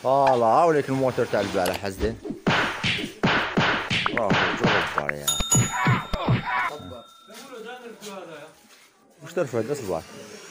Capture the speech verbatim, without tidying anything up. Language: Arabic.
فوالا وليك الموتور تاع البارح حزين. راهو جبار يا. وش ترفد اصبر.